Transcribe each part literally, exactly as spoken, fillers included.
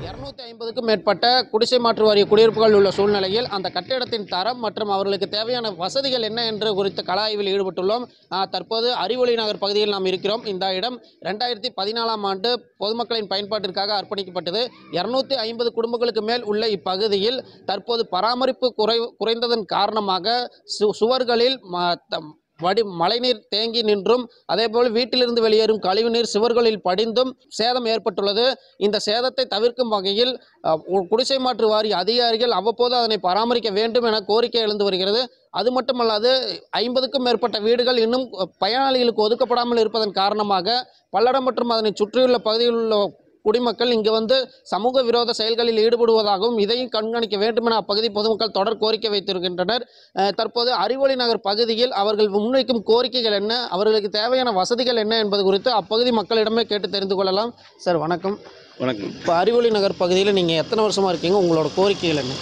இருநூற்றி ஐம்பதுக்கும் மேற்பட்ட குடிசை மாற்று வாரிய குடியிருப்புகள் உள்ள சூழ்நிலையில் அந்த கட்டிடத்தின் தரம் மற்றும் அவர்களுக்கு தேவையான வசதிகள் என்ன என்று குறித்த கள ஆய்வில் ஈடுபட்டுள்ளோம். தற்போது அறிவொளி நகர் பகுதியில் நாம் இருக்கிறோம். இந்த இடம் ரெண்டாயிரத்தி பதினாலாம் ஆண்டு பொதுமக்களின் பயன்பாட்டிற்காக அர்ப்பணிக்கப்பட்டது. இருநூற்றி ஐம்பது குடும்பங்களுக்கு மேல் உள்ள இப்பகுதியில் தற்போது பராமரிப்பு குறை குறைந்ததன் காரணமாக சு சுவர்களில் வடி மழைநீர் தேங்கி நின்றும் அதேபோல் வீட்டிலிருந்து வெளியேறும் கழிவுநீர் சுவர்களில் படிந்தும் சேதம் ஏற்பட்டுள்ளது. இந்த சேதத்தை தவிர்க்கும் வகையில் குடிசை மாற்று வாரிய அதிகாரிகள் அவ்வப்போது அதனை பராமரிக்க வேண்டும் என கோரிக்கை எழுந்து வருகிறது. அது மட்டுமல்லாது ஐம்பதுக்கும் மேற்பட்ட வீடுகள் இன்னும் பயனாளிகளுக்கு ஒதுக்கப்படாமல் இருப்பதன் காரணமாக பல்லடம் மற்றும் அதனை சுற்றியுள்ள பகுதியில் உள்ள குடிமக்கள் இங்கு வந்து சமூக விரோத செயல்களில் ஈடுபடுவதாகவும் இதையும் கண்காணிக்க வேண்டும் என அப்பகுதி பொதுமக்கள் தொடர் கோரிக்கை வைத்திருக்கின்றனர். தற்போது அறிவொளி நகர் பகுதியில் அவர்கள் முன்வைக்கும் கோரிக்கைகள் என்ன, அவர்களுக்கு தேவையான வசதிகள் என்ன என்பது குறித்து அப்பகுதி மக்களிடமே கேட்டு தெரிந்து கொள்ளலாம். சார் வணக்கம். வணக்கம். இப்போ அறிவொளி நகர் பகுதியில் நீங்கள் எத்தனை வருஷமாக இருக்கீங்க, உங்களோட கோரிக்கைகள் என்ன?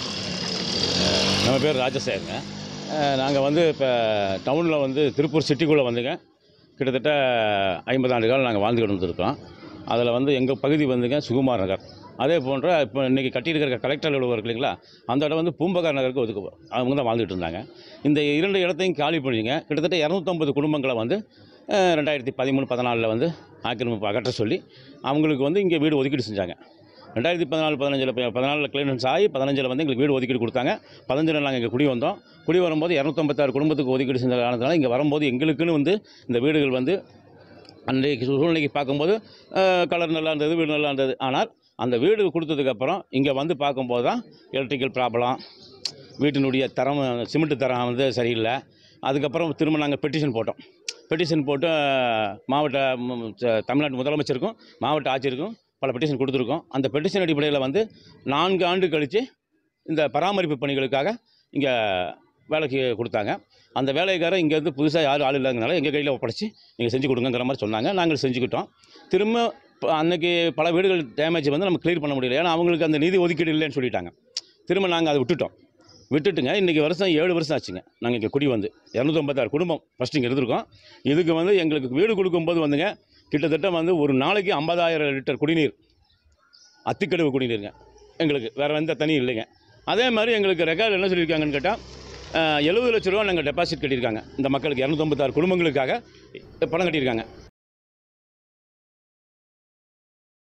நம்ம பேர் ராஜசேகருங்க. நாங்கள் வந்து இப்போ டவுனில் வந்து திருப்பூர் சிட்டிக்குள்ளே வந்துங்க கிட்டத்தட்ட ஐம்பது ஆண்டு காலம் நாங்கள் வாழ்ந்துக்கிட்டு வந்துருக்கோம். அதில் வந்து எங்கள் பகுதி வந்துங்க சுகுமார் நகர். அதே போன்ற இப்போ இன்றைக்கி கட்டியிருக்கிற கலெக்டர் அலுவலகம் இல்லைங்களா, அந்த இடம் வந்து பூம்பகார் நகருக்கு ஒதுக்க அவங்க தான் வாழ்ந்துகிட்டு இருந்தாங்க. இந்த இரண்டு இடத்தையும் காலி பண்ணிங்க கிட்டத்தட்ட இரநூத்தம்பது குடும்பங்களை வந்து ரெண்டாயிரத்தி பதிமூணு பதினாலில் வந்து ஆக்கிரமிப்பு அகற்ற சொல்லி அவங்களுக்கு வந்து இங்கே வீடு ஒதுக்கீடு செஞ்சாங்க. ரெண்டாயிரத்தி பதினாலு பதினஞ்சில் பதினாலில் கிளியரன்ஸ் ஆகி பதினஞ்சில் வந்து எங்களுக்கு வீடு ஒதுக்கீடு கொடுத்தாங்க. பதினஞ்சில் நாங்கள் இங்கே குடி வந்தோம். குடி வரும்போது இரநூத்தம்பத்தாறு குடும்பத்துக்கு ஒதுக்கீடு செஞ்ச காரணத்தினால இங்கே வரும்போது எங்களுக்குன்னு வந்து இந்த வீடுகள் வந்து அன்றைக்கு சூழ்நிலைக்கு பார்க்கும்போது கலர் நல்லா இருந்தது, வீடு நல்லா இருந்தது. ஆனால் அந்த வீடு கொடுத்ததுக்கப்புறம் இங்கே வந்து பார்க்கும்போது தான் எலக்ட்ரிக்கல் ப்ராப்ளம், வீட்டினுடைய தரம் சிமெண்ட்டு தரம் வந்து சரியில்லை. அதுக்கப்புறம் திரும்ப நாங்கள் பெட்டிஷன் போட்டோம். பெட்டிஷன் போட்டு மாவட்ட தமிழ்நாட்டு முதலமைச்சருக்கும் மாவட்ட ஆட்சியருக்கும் பல பெட்டிஷன் கொடுத்துருக்கோம். அந்த பெட்டிஷன் அடிப்படையில் வந்து நான்கு ஆண்டு கழித்து இந்த பராமரிப்பு பணிகளுக்காக இங்கே வேலைக்கு கொடுத்தாங்க. அந்த வேலைக்காரர் இங்கேருந்து புதுசாக யாரும் ஆள் இல்லாதனால எங்கள் கையில் ஒப்படைச்சி நீங்கள் செஞ்சு கொடுங்கிற மாதிரி சொன்னாங்க. நாங்கள் செஞ்சுக்கிட்டோம். திரும்ப அன்றைக்கி பல வீடுகள் டேமேஜ் வந்து நம்ம கிளியர் பண்ண முடியல, ஏன்னா அவங்களுக்கு அந்த நிதி ஒதுக்கீடு இல்லைன்னு சொல்லிட்டாங்க. திரும்ப நாங்கள் அதை விட்டுட்டோம். விட்டுட்டுங்க இன்றைக்கி வருஷம் ஏழு வருஷம் ஆச்சுங்க நாங்கள் இங்கே குடி வந்து இரநூத்தம்பத்தாறு குடும்பம் ஃபஸ்ட்டு இங்கே இருந்திருக்கோம். இதுக்கு வந்து எங்களுக்கு வீடு கொடுக்கும்போது வந்துங்க கிட்டத்தட்ட வந்து ஒரு நாளைக்கு ஐம்பதாயிரம் லிட்டர் குடிநீர், அத்திக்கடவு குடிநீருங்க எங்களுக்கு, வேறு எந்த தனியும் இல்லைங்க. அதே மாதிரி எங்களுக்கு ரெக்கார்டு என்ன சொல்லியிருக்காங்கன்னு கேட்டால் எழுபது லட்ச ரூபா நாங்கள் டெபாசிட் கட்டியிருக்காங்க. இந்த மக்களுக்கு இரநூத்தம்பத்தாறு குடும்பங்களுக்காக பணம் கட்டியிருக்காங்க.